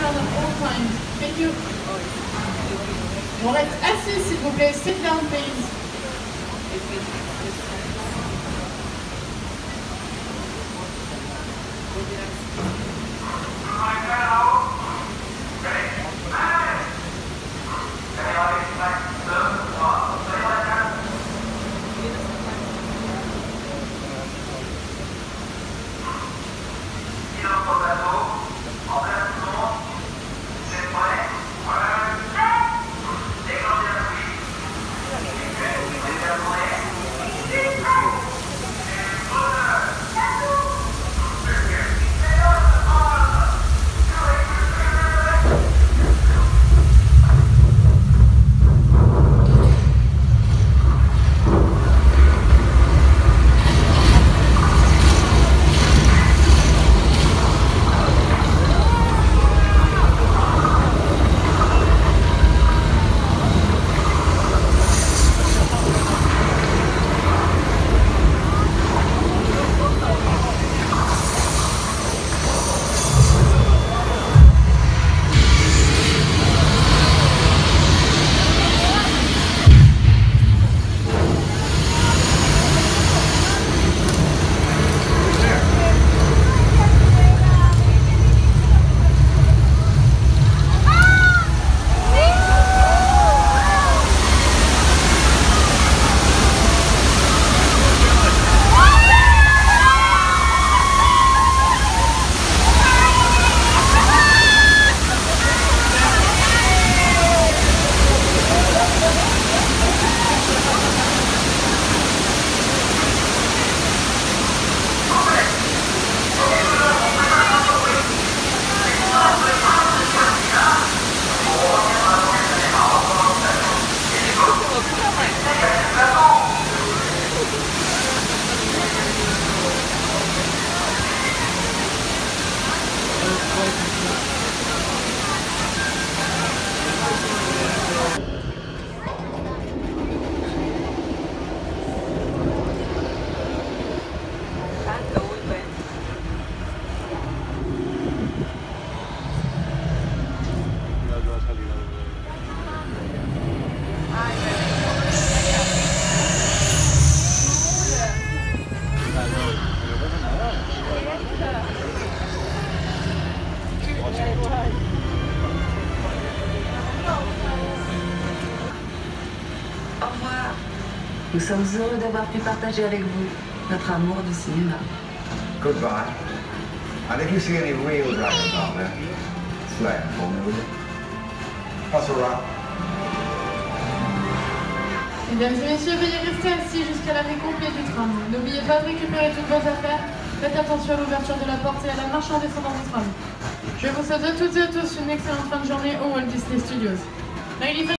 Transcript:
down at all times. Thank you. On reste assis, s'il vous plaît. Sit down, please. Au revoir. Nous sommes heureux d'avoir pu partager avec vous notre amour du cinéma. Goodbye. And if you see any real dragons out there, slay them for me, will you? Pass around. Mesdames et messieurs, veuillez rester assis jusqu'à l'arrêt complet du tram. N'oubliez pas de récupérer toutes vos affaires. Faites attention à l'ouverture de la porte et à la marche en descendant du tram. Je vous souhaite à toutes et à tous une excellente fin de journée au Walt Disney Studios. Ladies